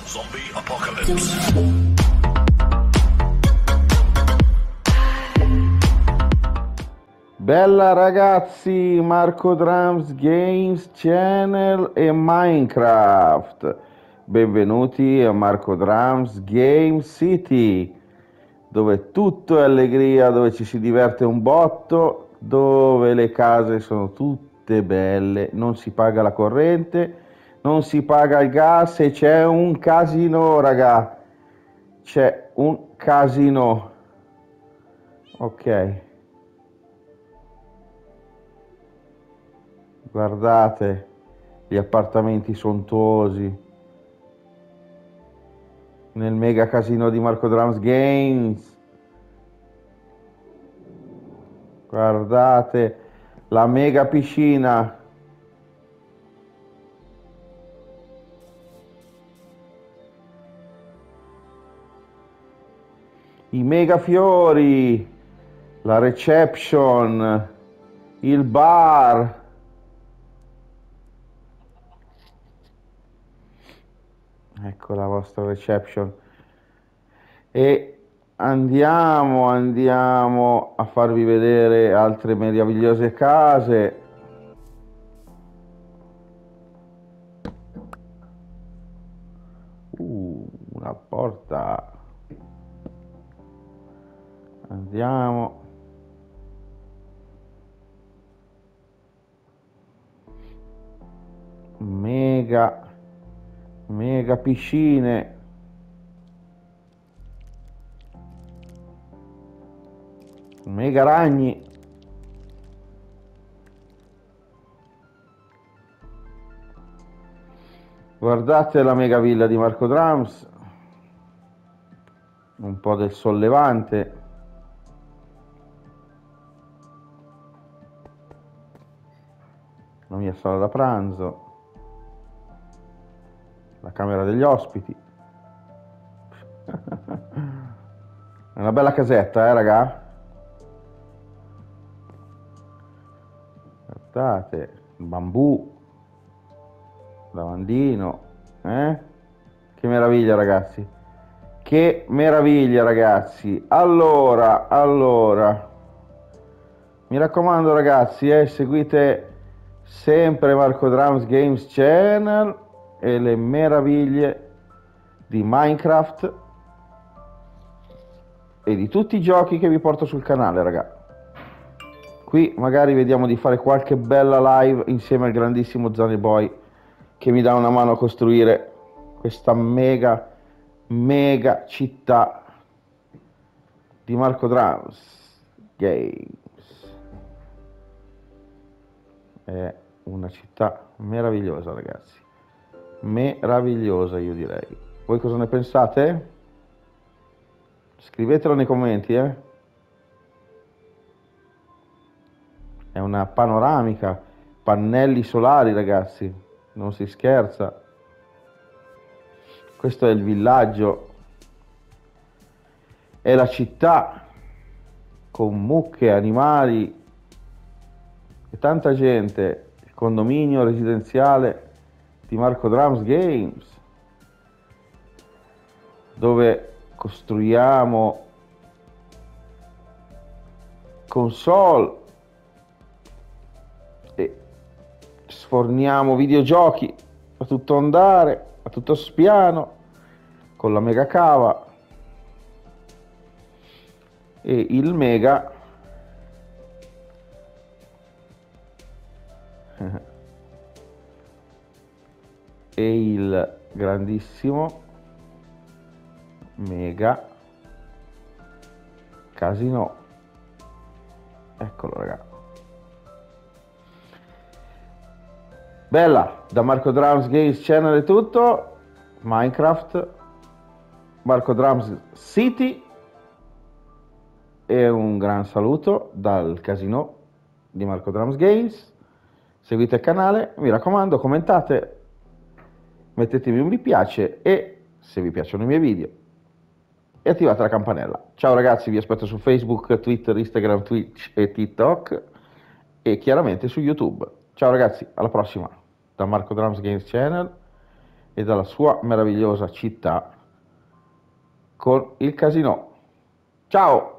Zombie Apocalypse. Bella ragazzi, Marco Drums Games Channel e Minecraft. Benvenuti a Marco Drums Game City, dove tutto è allegria, dove ci si diverte un botto, dove le case sono tutte belle, non si paga la corrente, non si paga il gas e c'è un casino, raga. C'è un casino. Ok. Guardate gli appartamenti sontuosi nel mega casino di Marco Drums Games. Guardate la mega piscina. I mega fiori, la reception, il bar. Ecco la vostra reception. E andiamo a farvi vedere altre meravigliose case. Una porta. Andiamo. Mega piscine. Mega ragni. Guardate la mega villa di Marco Drums. Un po' del sollevante. La mia sala da pranzo. La camera degli ospiti. È una bella casetta, raga? Guardate, il bambù, lavandino, eh? Che meraviglia, ragazzi. Che meraviglia, ragazzi. Allora, mi raccomando, ragazzi, seguite sempre Marco Drums Games Channel e le meraviglie di Minecraft e di tutti i giochi che vi porto sul canale, ragazzi. Qui magari vediamo di fare qualche bella live insieme al grandissimo Zane Boy, che mi dà una mano a costruire questa mega città di Marco Drums Games. È una città meravigliosa, ragazzi. Meravigliosa, io direi. Voi cosa ne pensate? Scrivetelo nei commenti, È una panoramica, pannelli solari, ragazzi, non si scherza. Questo è il villaggio, è la città con mucche, animali e tanta gente. Il condominio residenziale di Marco Drums Games, dove costruiamo console e sforniamo videogiochi a tutto andare, a tutto spiano, con la mega cava e il mega e il grandissimo mega casino. Eccolo, ragazzi. Bella, da Marco Drums Games Channel è tutto. Minecraft, Marco Drums City e un gran saluto dal casino di Marco Drums Games. Seguite il canale, mi raccomando, commentate, mettetemi un mi piace e se vi piacciono i miei video e attivate la campanella. Ciao ragazzi, vi aspetto su Facebook, Twitter, Instagram, Twitch e TikTok e chiaramente su YouTube. Ciao ragazzi, alla prossima da Marco Drums Games Channel e dalla sua meravigliosa città con il casino. Ciao!